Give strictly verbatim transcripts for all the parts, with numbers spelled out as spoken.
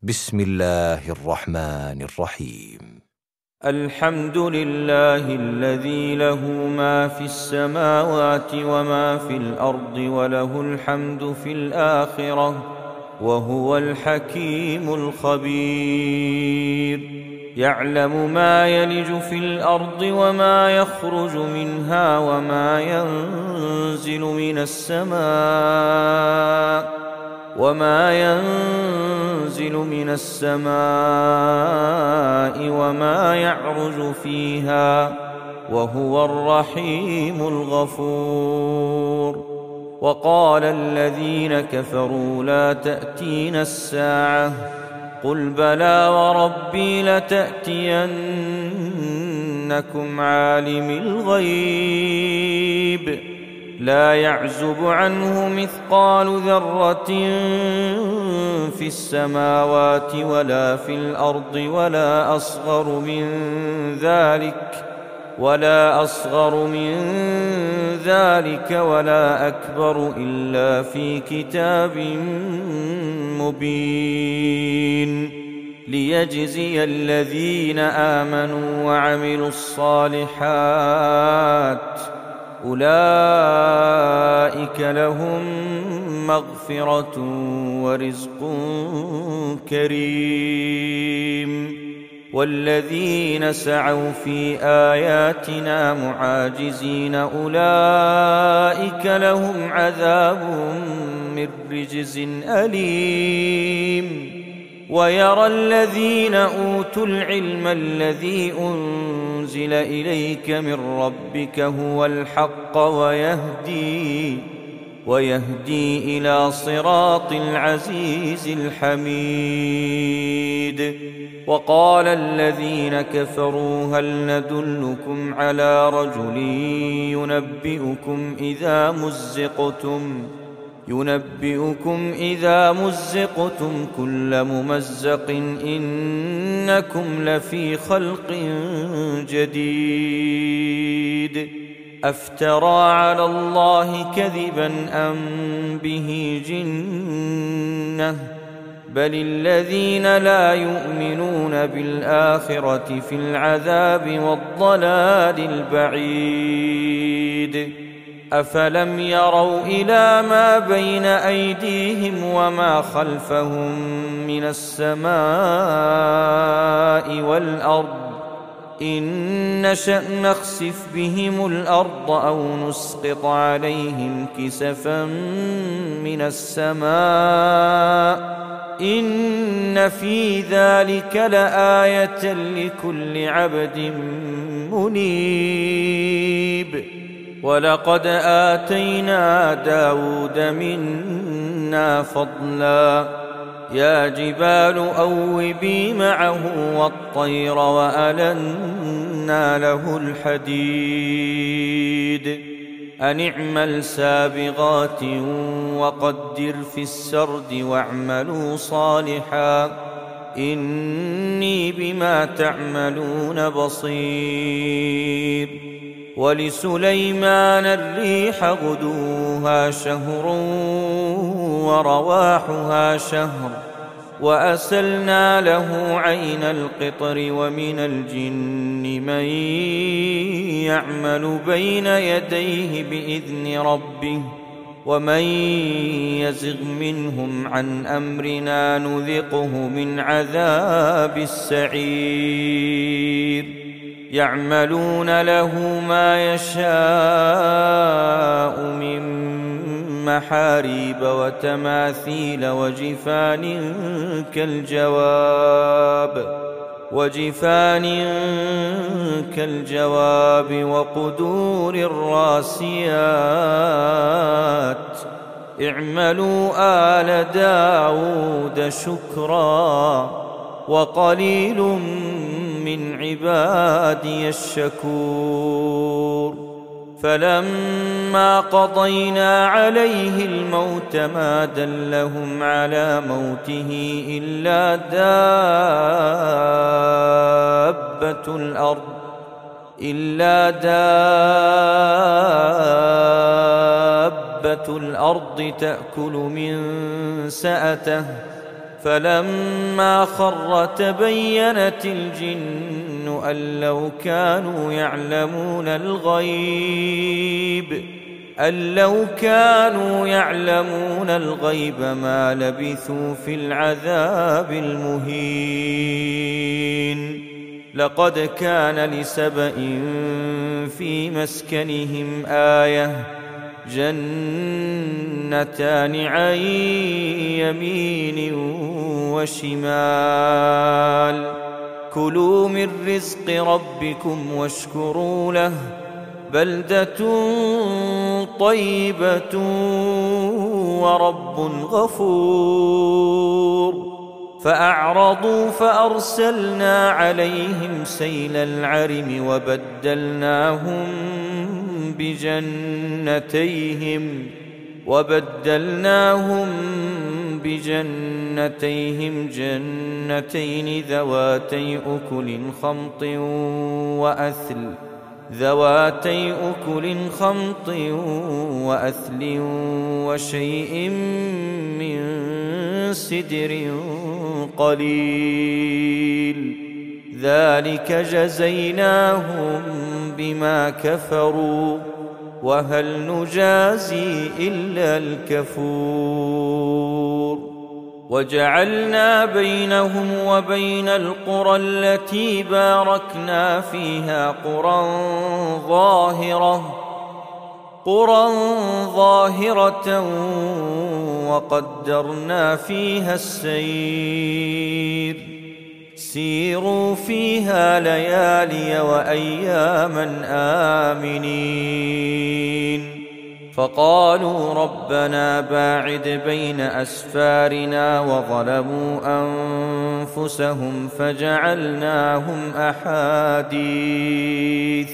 بسم الله الرحمن الرحيم. الحمد لله الذي له ما في السماوات وما في الأرض وله الحمد في الآخرة وهو الحكيم الخبير. يعلم ما يلج في الأرض وما يخرج منها وما ينزل من السماء وما ينزل من السماء وما يعرج فيها وهو الرحيم الغفور. وقال الذين كفروا لا تأتينا الساعة قل بلى وربي لتأتينكم عالم الغيب لا يعزب عنه مثقال ذرة في السماوات ولا في الأرض ولا أصغر من ذلك ولا أصغر من ذلك ولا أكبر إلا في كتاب مبين ليجزي الذين آمنوا وعملوا الصالحات أولئك لهم مغفرة ورزق كريم. والذين سعوا في آياتنا معاجزين أولئك لهم عذاب من رجز أليم. ويرى الذين أوتوا العلم الذي أنزل إليك من ربك هو الحق ويهدي ويهدي إلى صراط العزيز الحميد. وقال الذين كفروا هل ندلكم على رجل ينبئكم إذا مزقتم ينبئكم إذا مزقتم كل ممزق إنكم لفي خلق جديد أفترى على الله كذبا أم به جنة بل الذين لا يؤمنون بالآخرة في العذاب والضلال البعيد. أفلم يروا إلى ما بين أيديهم وما خلفهم من السماء والأرض إن نشأ نخسف بهم الأرض أو نسقط عليهم كسفا من السماء إن في ذلك لآية لكل عبد منيب. ولقد آتينا داود منا فضلا يا جبال أوبي معه والطير وألنا له الحديد أن اعمل سابغات وقدر في السرد واعملوا صالحا إني بما تعملون بصير. ولسليمان الريح غدوها شهر ورواحها شهر وأسلنا له عين القطر ومن الجن من يعمل بين يديه بإذن ربه ومن يزغ منهم عن أمرنا نذقه من عذاب السعير. يعملون له ما يشاء من محاريب وتماثيل وجفان كالجواب وجفان كالجواب وقدور الراسيات اعملوا آل داود شكرا وقليل من عبادي الشكور. فلما قضينا عليه الموت ما دلهم على موته إلا دابة الأرض إلا دابة الأرض تأكل من سأته فلما خر تبينت الجن أن لو كانوا يعلمون الغيب أن لو كانوا يعلمون الغيب ما لبثوا في العذاب المهين. لقد كان لسبإ في مسكنهم آية جنتان عن يمين وشمال كلوا من رزق ربكم واشكروا له بلدة طيبة ورب غفور. فأعرضوا فأرسلنا عليهم سيل العرم وبدلناهم بجنتيهم وبدلناهم بجنتيهم جنتين ذواتي أكل خمط وأثل ذواتي أكل خمط وأثل وشيء من سدر قليل ذلك جزيناهم بما كفروا وهل نجازي إلا الكفور. وجعلنا بينهم وبين القرى التي باركنا فيها قرى ظاهرة قرى ظاهرة وقدرنا فيها السير سيروا فيها ليالي وأياما آمنين. فقالوا ربنا باعد بين أسفارنا وظلموا أنفسهم فجعلناهم أحاديث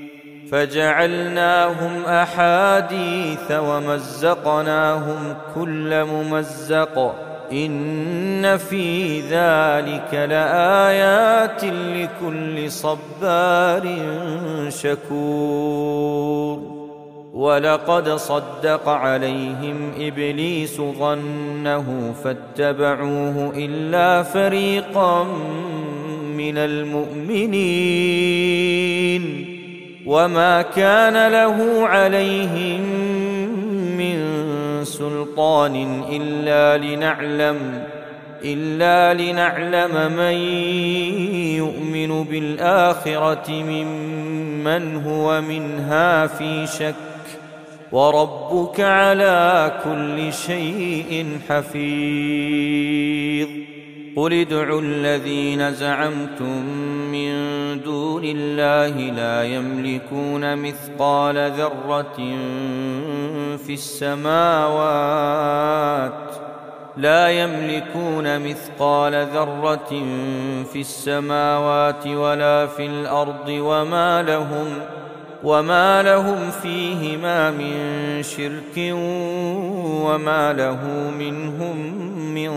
فجعلناهم أحاديث ومزقناهم كل ممزق إن في ذلك لآيات لكل صبار شكور. ولقد صدق عليهم إبليس ظنه فاتبعوه إلا فريقا من المؤمنين وما كان له عليهم من سلطان إلا لنعلم إلا لنعلم من يؤمن بالآخرة ممن هو منها في شك وربك على كل شيء حفيظ. قل ادعوا الذين زعمتم من دون الله لا يملكون مثقال ذرة في السماوات لا يملكون مثقال ذرة في السماوات ولا في الأرض وما لهم وما لهم فيهما من شرك وما له منهم من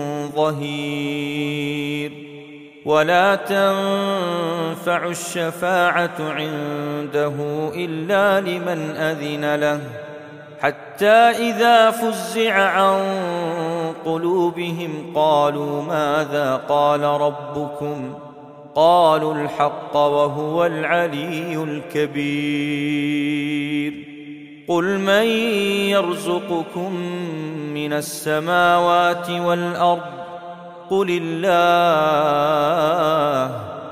ظهير. ولا تنفع الشفاعة عنده إلا لمن أذن له حتى إذا فزع عن قلوبهم قالوا ماذا قال ربكم قالوا الحق وهو العلي الكبير. قل من يرزقكم من السماوات والأرض قل الله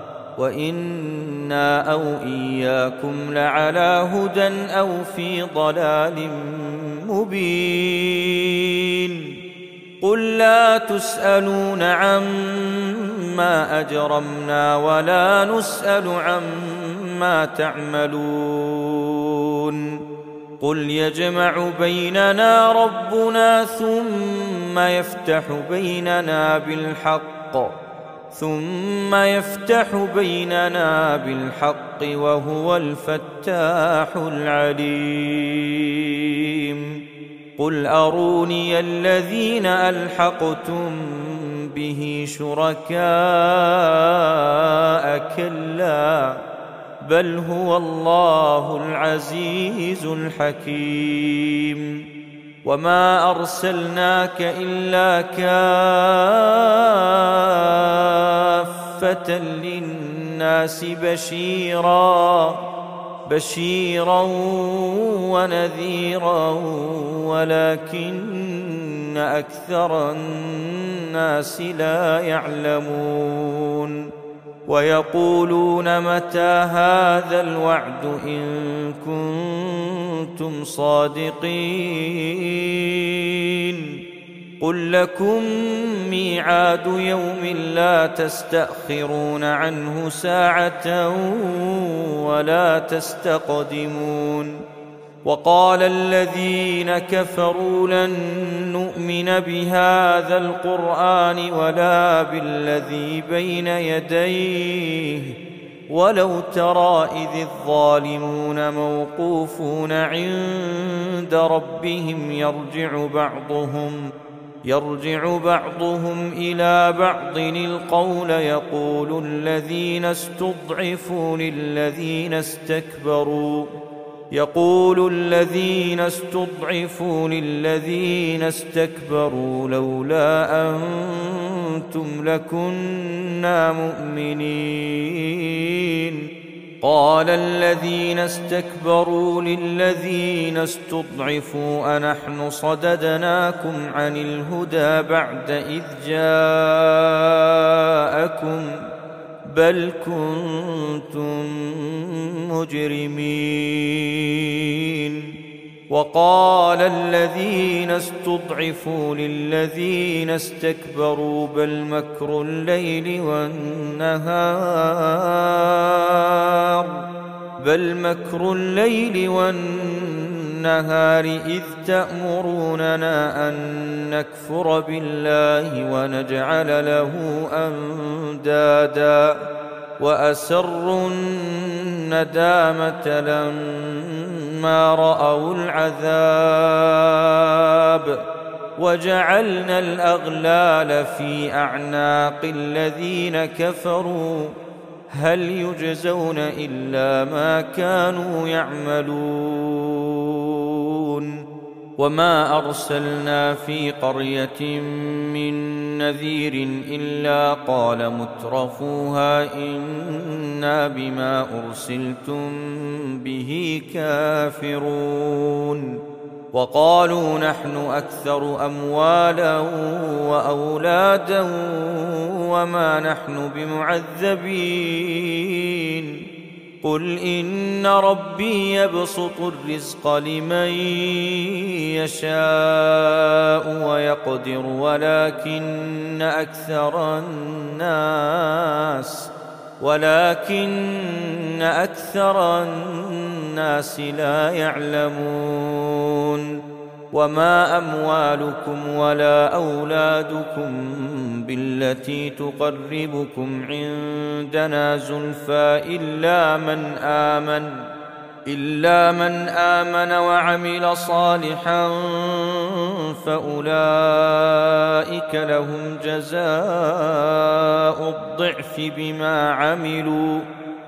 وإنا أو إياكم لعلى هدى أو في ضلال مبين. قل لا تسألون عما أجرمنا ولا نسأل عما تعملون. قل يجمع بيننا ربنا ثم يفتح بيننا بالحق ثم يفتح بيننا بالحق وهو الفتاح العليم. قل أروني الذين ألحقتم به شركاء كلا بل هو الله العزيز الحكيم. وما أرسلناك إلا كافة للناس بشيرا بشيرا ونذيرا ولكن أكثر الناس لا يعلمون ويقولون متى هذا الوعد إن كنتم صادقين قل لكم ميعاد يوم لا تستأخرون عنه ساعة ولا تستقدمون وقال الذين كفروا لن نؤمن بهذا القرآن ولا بالذي بين يديه ولو ترى إذ الظالمون موقوفون عند ربهم يرجع بعضهم يرجع بعضهم إلى بعض القول يقول الذين استضعفوا للذين استكبروا يقول الذين استضعفوا للذين استكبروا لولا أنتم لكنا مؤمنين قال الذين استكبروا للذين استضعفوا أنحن صددناكم عن الهدى بعد إذ جاءكم بل كنتم مجرمين وقال الذين استضعفوا للذين استكبروا بل مكر الليل والنهار بل مكر الليل والنهار إذ تأمروننا أن نكفر بالله ونجعل له أندادا وأسروا الندامة لما رأوا العذاب وجعلنا الأغلال في أعناق الذين كفروا هل يجزون إلا ما كانوا يعملون وما أرسلنا في قرية من نذير إلا قال مترفوها إنا بما أرسلتم به كافرون وقالوا نحن أكثر أموالا وأولادا وما نحن بمعذبين قل إن ربي يبسط الرزق لمن يشاء ويقدر ولكن أكثر الناس ولكن أكثر الناس لا يعلمون وما أموالكم ولا أولادكم بالتي تقربكم عندنا زلفى إلا من آمن إلا من آمن وعمل صالحا فأولئك لهم جزاء الضعف بما عملوا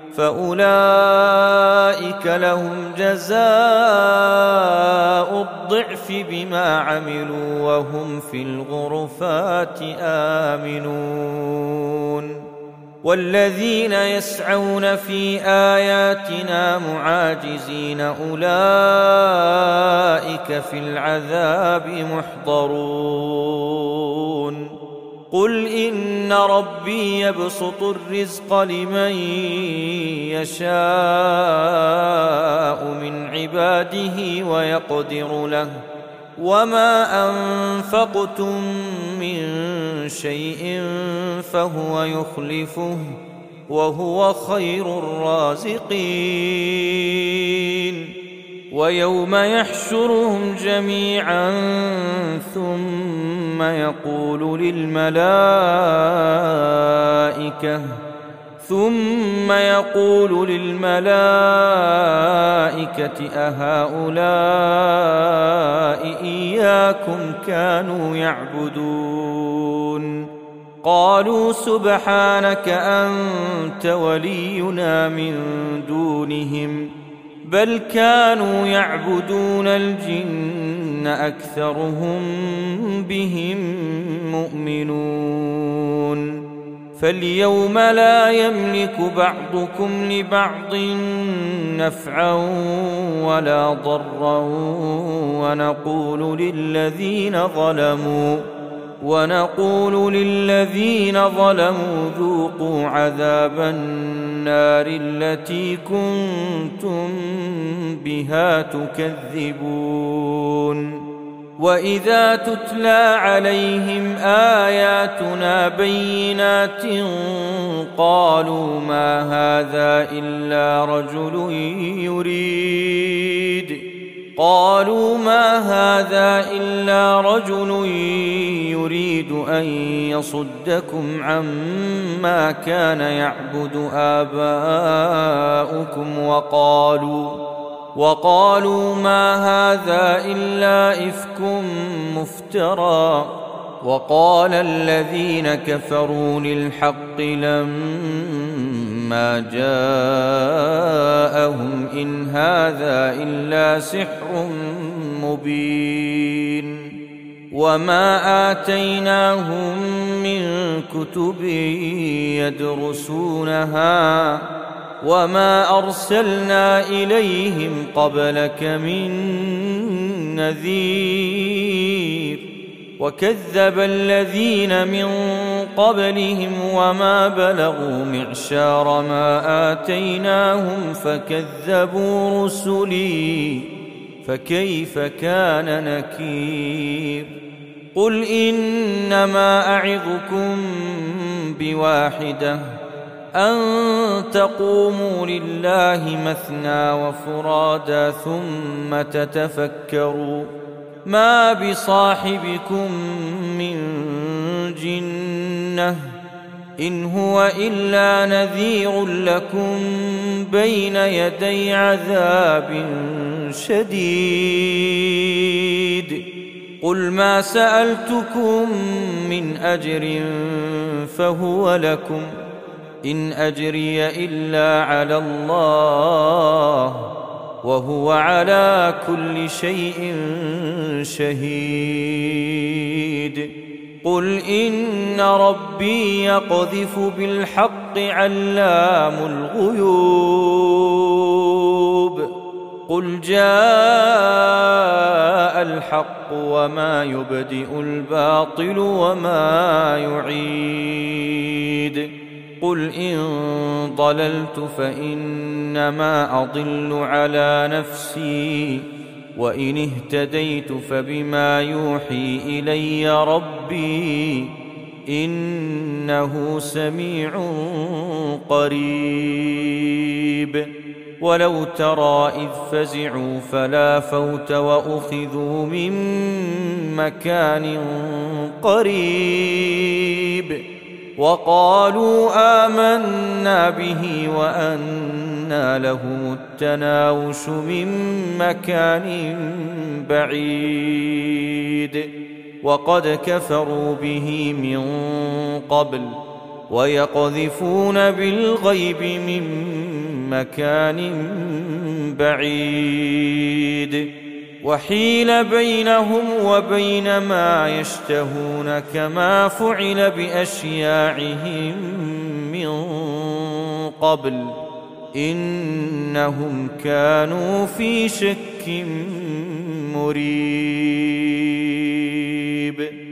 فأولئك لهم جزاء الضعف بما عملوا وهم في الغرفات آمنون والذين يسعون في آياتنا معاجزين أولئك في العذاب محضرون قل إن ربي يبسط الرزق لمن يشاء من عباده ويقدر له وما أنفقتم من شيء فهو يخلفه وهو خير الرازقين ويوم يحشرهم جميعا ثم يقول للملائكة ثم يقول للملائكة أهؤلاء إياكم كانوا يعبدون قالوا سبحانك أنت ولينا من دونهم بل كانوا يعبدون الجن أكثرهم بهم مؤمنون فاليوم لا يملك بعضكم لبعض نفعا ولا ضرا ونقول للذين ظلموا ونقول للذين ظلموا ذوقوا عذاب النار التي كنتم بها تكذبون وإذا تتلى عليهم آياتنا بينات قالوا ما هذا إلا رجل يريد قالوا ما هذا إلا رجل يريد أن يصدكم عما كان يعبد آباؤكم وقالوا وقالوا ما هذا إلا إفك مفترى وقال الذين كفروا للحق لما جاءهم إن هذا إلا سحر مبين وما آتيناهم من كتب يدرسونها وما أرسلنا إليهم قبلك من نذير وكذب الذين من قبلهم وما بلغوا معشار ما آتيناهم فكذبوا رسلي فكيف كان نكير قل إنما أعظكم بواحدة أن تقوموا لله مثنى وفرادا ثم تتفكروا ما بصاحبكم من جنة إن هو إلا نذير لكم بين يدي عذاب شديد قل ما سألتكم من أجر فهو لكم إن أجري إلا على الله وهو على كل شيء شهيد قل إن ربي يقذف بالحق علام الغيوب قل جاء الحق وما يبدئ الباطل وما يعيد قل إن ضللت فإنما أضل على نفسي وإن اهتديت فبما يوحي إلي ربي إنه سميع قريب ولو ترى إذ فزعوا فلا فوت وأخذوا من مكان قريب وقالوا آمنا به وأنى لهم التناوش من مكان بعيد وقد كفروا به من قبل ويقذفون بالغيب من مكان بعيد وحيل بينهم وبين ما يشتهون كما فعل بأشياعهم من قبل إنهم كانوا في شك مريب